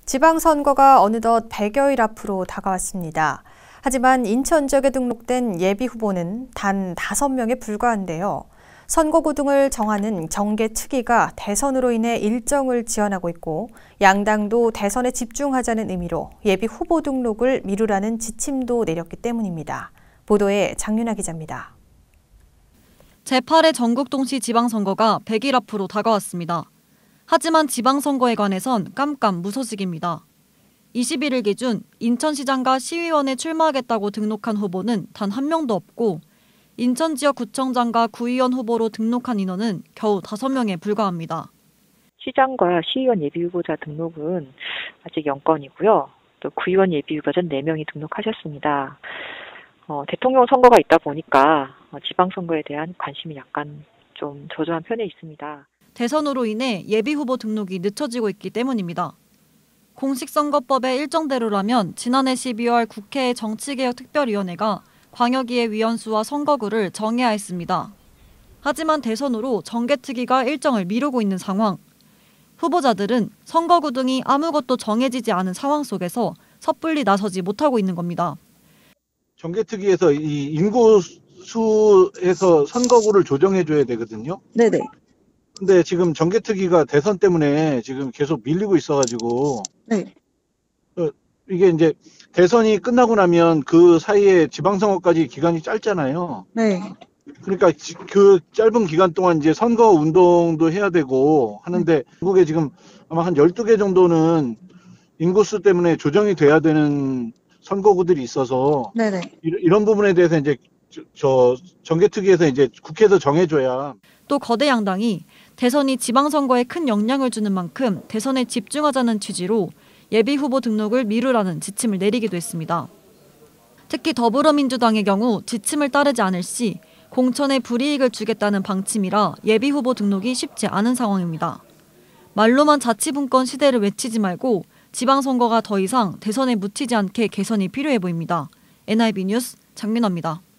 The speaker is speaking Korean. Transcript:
지방선거가 어느덧 100여일 앞으로 다가왔습니다. 하지만 인천 지역에 등록된 예비 후보는 단 5명에 불과한데요. 선거구 등을 정하는 정계특위가 대선으로 인해 일정을 지연하고 있고 양당도 대선에 집중하자는 의미로 예비 후보 등록을 미루라는 지침도 내렸기 때문입니다. 보도에 장윤아 기자입니다. 제8회 전국 동시 지방선거가 100일 앞으로 다가왔습니다. 하지만 지방선거에 관해선 깜깜무소식입니다. 21일 기준 인천시장과 시의원에 출마하겠다고 등록한 후보는 단 한 명도 없고 인천 지역 구청장과 구의원 후보로 등록한 인원은 겨우 5명에 불과합니다. 시장과 시의원 예비후보자 등록은 아직 0건이고요. 또 구의원 예비후보자 4명이 등록하셨습니다. 대통령 선거가 있다 보니까 지방선거에 대한 관심이 약간 좀 저조한 편에 있습니다. 대선으로 인해 예비후보 등록이 늦춰지고 있기 때문입니다. 공식선거법의 일정대로라면 지난해 12월 국회 정치개혁특별위원회가 광역위의 위원수와 선거구를 정해야 했습니다. 하지만 대선으로 정계특위가 일정을 미루고 있는 상황. 후보자들은 선거구 등이 아무것도 정해지지 않은 상황 속에서 섣불리 나서지 못하고 있는 겁니다. 정계특위에서 이 인구수에서 선거구를 조정해줘야 되거든요. 네네. 근데 지금 정계특위가 대선 때문에 지금 계속 밀리고 있어가지고 네. 이게 이제 대선이 끝나고 나면 그 사이에 지방선거까지 기간이 짧잖아요. 네. 그러니까 그 짧은 기간 동안 이제 선거 운동도 해야 되고 하는데 한국에 지금 아마 한 12개 정도는 인구수 때문에 조정이 돼야 되는 선거구들이 있어서 네네. 이런 부분에 대해서 이제 저 정계특위에서 이제 국회에서 정해줘야. 또 거대 양당이 대선이 지방선거에 큰 영향을 주는 만큼 대선에 집중하자는 취지로 예비후보 등록을 미루라는 지침을 내리기도 했습니다. 특히 더불어민주당의 경우 지침을 따르지 않을 시 공천에 불이익을 주겠다는 방침이라 예비후보 등록이 쉽지 않은 상황입니다. 말로만 자치분권 시대를 외치지 말고 지방선거가 더 이상 대선에 묻히지 않게 개선이 필요해 보입니다. NIB 뉴스 장민호입니다.